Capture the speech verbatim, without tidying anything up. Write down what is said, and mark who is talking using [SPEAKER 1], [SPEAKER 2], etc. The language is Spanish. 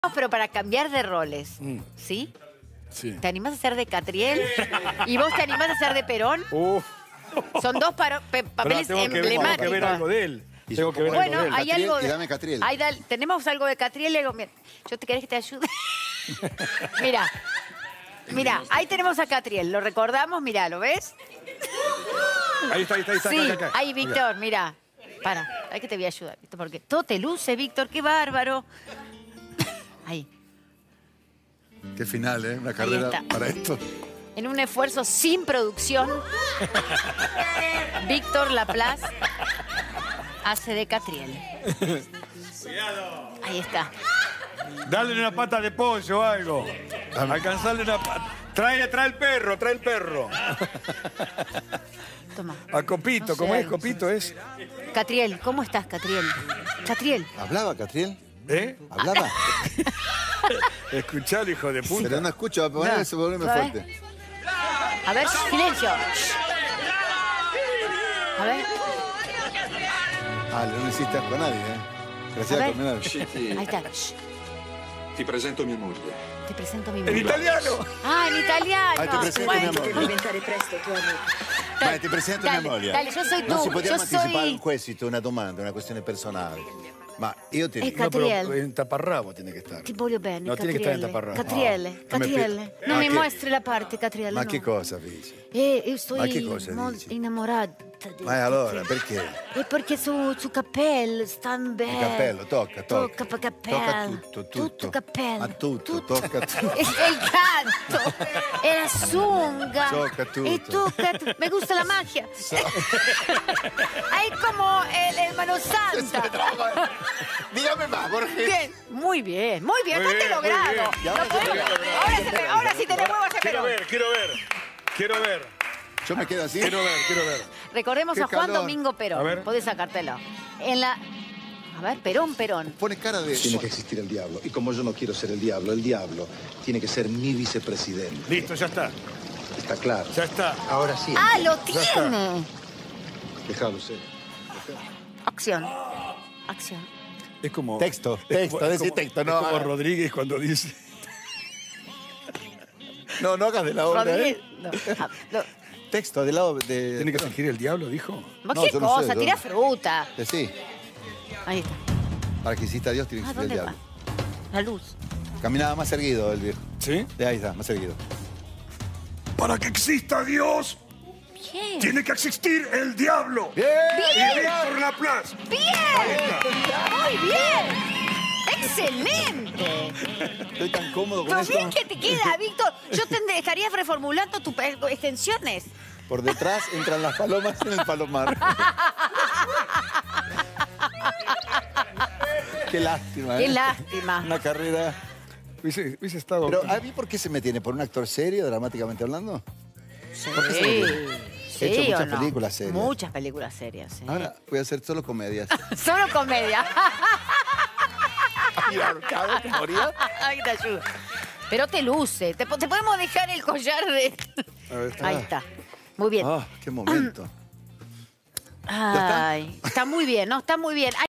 [SPEAKER 1] Pero para cambiar de roles,
[SPEAKER 2] Mm.
[SPEAKER 1] ¿sí?
[SPEAKER 2] Sí.
[SPEAKER 1] ¿Te animás a ser de Catriel? ¿Y vos te animás a ser de Perón?
[SPEAKER 2] Uf.
[SPEAKER 1] Son dos paro- pe- papeles
[SPEAKER 2] Pará, tengo que, tengo
[SPEAKER 1] emblemáticos.
[SPEAKER 2] que ver algo de él. Tengo que ver
[SPEAKER 1] Bueno,
[SPEAKER 2] algo de él.
[SPEAKER 1] hay
[SPEAKER 3] Catriel,
[SPEAKER 1] algo de...
[SPEAKER 3] y dame Catriel.
[SPEAKER 1] Hay dal- tenemos algo de Catriel y algo... Mira, ¿yo te querés que te ayude? Mira, mira, ahí tenemos a Catriel. ¿Lo recordamos? Mira, ¿lo ves?
[SPEAKER 2] Ahí está, ahí está, ahí está.
[SPEAKER 1] Sí,
[SPEAKER 2] acá, acá, acá.
[SPEAKER 1] ahí, Víctor, mira. Para, hay que te voy a ayudar, Víctor, porque todo te luce, Víctor, qué bárbaro. Ahí.
[SPEAKER 3] Qué final, ¿eh? Una carrera
[SPEAKER 1] está.
[SPEAKER 3] para esto.
[SPEAKER 1] En un esfuerzo sin producción, Víctor Laplace hace de Catriel. Ahí está.
[SPEAKER 2] Dale una pata de pollo o algo. Alcanzarle una pata. Trae, trae el perro, trae el perro.
[SPEAKER 1] Toma.
[SPEAKER 2] A Copito,
[SPEAKER 1] No sé,
[SPEAKER 2] ¿cómo es?
[SPEAKER 1] algo.
[SPEAKER 2] Copito es.
[SPEAKER 1] Catriel, ¿cómo estás, Catriel? Catriel.
[SPEAKER 3] ¿Hablaba, Catriel?
[SPEAKER 2] ¿Eh?
[SPEAKER 3] ¿Hablaba?
[SPEAKER 2] Escuchalo, hijo de puta.
[SPEAKER 3] Pero no escucho, poner
[SPEAKER 1] No.
[SPEAKER 3] ese volumen
[SPEAKER 1] A ver.
[SPEAKER 3] fuerte.
[SPEAKER 1] A ver, silencio. A ver,
[SPEAKER 3] Ah, no hiciste con nadie, ¿eh?
[SPEAKER 1] a
[SPEAKER 3] Gracias
[SPEAKER 1] ver.
[SPEAKER 3] con nadie.
[SPEAKER 4] Scendi,
[SPEAKER 1] Ahí está. Shh,
[SPEAKER 4] ti presento mia moglie.
[SPEAKER 1] te presento a mi
[SPEAKER 2] ¡En
[SPEAKER 1] mujer.
[SPEAKER 2] italiano!
[SPEAKER 1] Ah, en italiano.
[SPEAKER 3] Ay, te presento
[SPEAKER 1] Bueno.
[SPEAKER 3] mi amor.
[SPEAKER 5] diventare presto tua amica.
[SPEAKER 3] Dai, ti presento
[SPEAKER 1] Dale,
[SPEAKER 3] mia moglie.
[SPEAKER 1] dale, io sono tu,
[SPEAKER 3] Non si poteva
[SPEAKER 1] io
[SPEAKER 3] anticipare
[SPEAKER 1] sono-
[SPEAKER 3] un quesito, una domanda, una questione personale. Ma io ti
[SPEAKER 1] È
[SPEAKER 3] dico...
[SPEAKER 2] No, pero
[SPEAKER 1] Catriel.
[SPEAKER 2] en taparrabo tiene que estar.
[SPEAKER 1] Ti voglio bene,
[SPEAKER 2] No, tiene que estar en
[SPEAKER 1] Catriele.
[SPEAKER 2] taparrabo.
[SPEAKER 1] Catriele,
[SPEAKER 3] No,
[SPEAKER 1] Catriele.
[SPEAKER 3] ma pe-
[SPEAKER 1] Non
[SPEAKER 3] ma
[SPEAKER 1] mi
[SPEAKER 3] che-
[SPEAKER 1] mostri la parte, Catriele,
[SPEAKER 3] Ma
[SPEAKER 1] no.
[SPEAKER 3] che cosa dici?
[SPEAKER 1] Eh, io sto
[SPEAKER 3] Ma che cosa
[SPEAKER 1] molto
[SPEAKER 3] dici?
[SPEAKER 1] innamorata di
[SPEAKER 3] Ma allora,
[SPEAKER 1] Catriele.
[SPEAKER 3] perché?
[SPEAKER 1] E perché su, su cappello stanno bene.
[SPEAKER 3] Il cappello, tocca, tocca.
[SPEAKER 1] Tocca per cappello.
[SPEAKER 3] Tocca tutto, tutto.
[SPEAKER 1] Tutto cappello.
[SPEAKER 3] Ma tutto, tocca tutto.
[SPEAKER 1] E, e il canto. E la sunga.
[SPEAKER 3] Tocca tutto.
[SPEAKER 1] E tocca tutto. Me gusta la magia. Hay como el, el mano santa.
[SPEAKER 3] Dígame más, Jorge.
[SPEAKER 1] Bien, muy bien, muy bien,
[SPEAKER 2] Muy
[SPEAKER 1] bastante
[SPEAKER 2] bien, muy
[SPEAKER 1] logrado.
[SPEAKER 2] bien.
[SPEAKER 3] Y ahora
[SPEAKER 1] Lo podemos-
[SPEAKER 3] te-
[SPEAKER 1] ahora, se te- ahora sí te le muevo a ese
[SPEAKER 2] Quiero
[SPEAKER 1] Perón.
[SPEAKER 2] ver, quiero ver. Quiero ver.
[SPEAKER 3] Yo me quedo así.
[SPEAKER 2] Quiero ver, quiero ver.
[SPEAKER 1] Recordemos
[SPEAKER 3] Qué
[SPEAKER 1] a Juan
[SPEAKER 3] calor.
[SPEAKER 1] Domingo
[SPEAKER 2] A
[SPEAKER 1] Perón.
[SPEAKER 2] ver.
[SPEAKER 1] Podés sacártelo. En la... A ver, Perón, Perón.
[SPEAKER 3] Pone cara de...
[SPEAKER 6] Tiene que existir el diablo. Y como yo no quiero ser el diablo, el diablo tiene que ser mi vicepresidente.
[SPEAKER 2] Listo, ya está.
[SPEAKER 6] ¿Está claro?
[SPEAKER 2] Ya está.
[SPEAKER 6] Ahora sí.
[SPEAKER 1] ¡Ah, lo
[SPEAKER 2] Ya está.
[SPEAKER 1] tiene!
[SPEAKER 6] Dejalo ser.
[SPEAKER 1] Acción. Acción.
[SPEAKER 2] Es como...
[SPEAKER 3] Texto,
[SPEAKER 2] es
[SPEAKER 3] texto,
[SPEAKER 2] como- es
[SPEAKER 3] decí
[SPEAKER 2] como-
[SPEAKER 3] texto,
[SPEAKER 2] es
[SPEAKER 3] no,
[SPEAKER 2] como
[SPEAKER 3] ah.
[SPEAKER 2] Rodríguez cuando dice...
[SPEAKER 3] No, no hagas de la obra,
[SPEAKER 1] Rodríguez.
[SPEAKER 3] ¿eh?
[SPEAKER 1] No, ah, no.
[SPEAKER 3] Texto, del lado de...
[SPEAKER 2] ¿Tiene que fingir el diablo, dijo?
[SPEAKER 1] ¿Vos
[SPEAKER 3] No,
[SPEAKER 1] ¿Qué
[SPEAKER 3] yo no
[SPEAKER 1] cosa?
[SPEAKER 3] sé, yo-
[SPEAKER 1] Tira fruta.
[SPEAKER 3] Eh, Sí,
[SPEAKER 1] Ahí está.
[SPEAKER 3] para que hiciste a Dios tiene que
[SPEAKER 1] Ah,
[SPEAKER 3] existir el
[SPEAKER 1] ¿dónde
[SPEAKER 3] diablo.
[SPEAKER 1] va? La luz.
[SPEAKER 3] Caminaba más erguido el viejo.
[SPEAKER 2] ¿Sí?
[SPEAKER 3] De ahí está, más erguido.
[SPEAKER 2] Para que exista Dios,
[SPEAKER 1] Bien.
[SPEAKER 2] tiene que existir el diablo.
[SPEAKER 3] ¡Bien!
[SPEAKER 2] Y Víctor Laplace.
[SPEAKER 1] ¡Bien! ¡Muy bien! ¡Excelente!
[SPEAKER 3] Estoy tan cómodo con
[SPEAKER 1] Lo
[SPEAKER 3] esto.
[SPEAKER 1] bien que te queda, Víctor. Yo te estaría reformulando tus extensiones.
[SPEAKER 3] Por detrás entran las palomas en el palomar. Qué lástima, ¿eh?
[SPEAKER 1] Qué lástima.
[SPEAKER 3] Una carrera...
[SPEAKER 2] Hubiese, hubiese estado...
[SPEAKER 3] Pero, ¿a mí por qué se me tiene? ¿Por un actor serio, dramáticamente hablando?
[SPEAKER 1] Sí,
[SPEAKER 3] ¿Por qué se me tiene?
[SPEAKER 1] sí,
[SPEAKER 3] He hecho
[SPEAKER 1] ¿o
[SPEAKER 3] muchas
[SPEAKER 1] no?
[SPEAKER 3] películas serias.
[SPEAKER 1] Muchas películas serias, sí.
[SPEAKER 3] Ahora voy a hacer solo comedias.
[SPEAKER 1] Solo comedia.
[SPEAKER 3] ¿Y ahorcado te moría?
[SPEAKER 1] Ahí te ayudo. Pero te luce. Te, po- te podemos dejar el collar de...
[SPEAKER 2] A ver, está.
[SPEAKER 1] Ahí está. Muy bien.
[SPEAKER 3] Ah, qué momento.
[SPEAKER 1] Ay, está muy bien, ¿no? Está muy bien.